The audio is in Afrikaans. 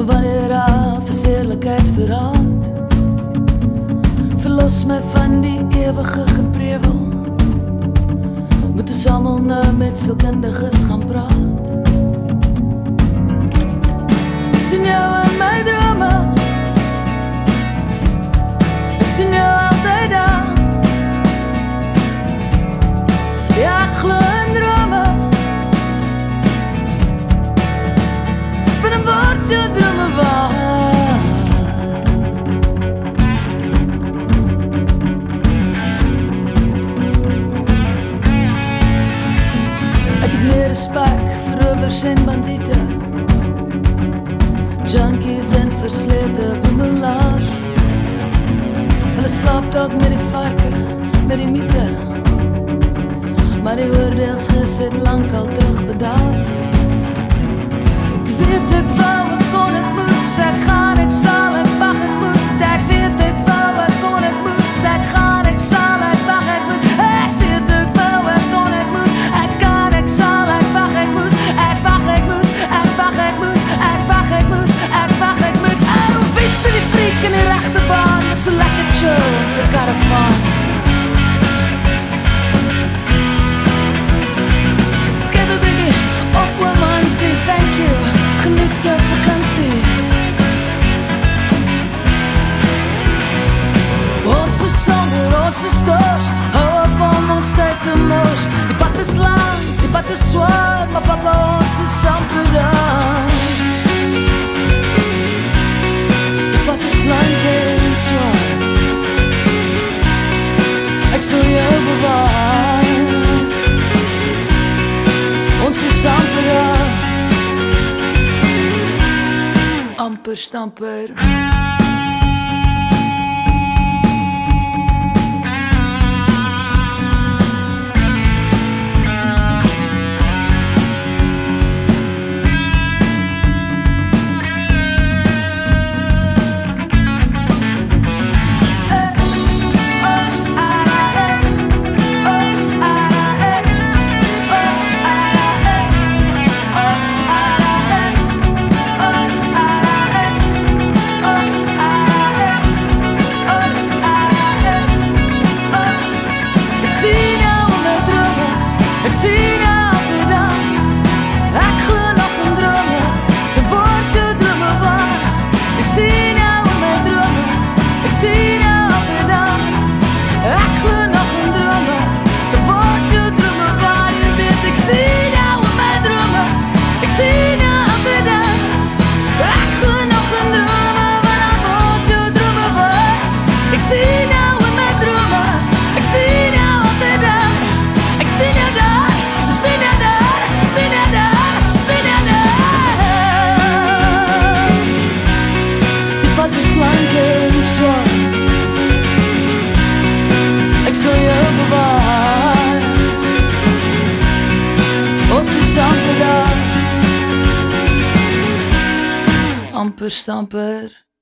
wanneer afseerlikheid verraad. Verlos my van die ewige geprewel. Moet ons almal nou met sielkundiges gaan praat. Ek sien jou in my drome, ek sien jou altyd daar. Ja, ek glo in drome, van 'n woord jou drome waar. Ek het meer respek vir rowers en bandiete, junkies en verslete boemelaars. Hulle slaap dalk met die varke, met die miete, maar die oordeelsgis het lang al terugbedaar. Ek weet ek wou, ek kon, ek moes, ek gaan, ek sal, ek mag, ek moet. Ek weet ek wou, ek kon, ek moes, ek gaan, ek sal, ek mag, ek moet. Ek weet ek wou, ek kon, ek moes, ek kan, ek sal, ek mag, ek moet. Ek mag, ek moet, ek mag, ek moet, ek mag, ek moet, ek mag, ek moet. Oh, wie is die freak in die rechte baan, met so lekker chill in sy caravan. Geniet jou vakansie. Ons is somber, ons is dors, hou op om ons tyd te mors. Die pad is lang, die pad is zwaar, maar papa, ons is amper daar. Die pad is lang en zwaar, ek sal jou bewaar. Ons is amper daar, amper stamper. Ek sien jou elke dag, ek glo nog in drome, dan word jou drome waar. Ek sien jou in my drome, ek sien jou elke dag, ek glo nog in drome, dan word jou drome waar. Je weet, ek sien jou in my drome, ek sien jou elke dag, ek glo nog in drome, dan word jou drome waar. Ek sien jou in my drome, ek sien jou elke dag, ek sien jou daar. Lang en zwaar, ek sal jou bewaar. Ons is amper daar, amper stamper.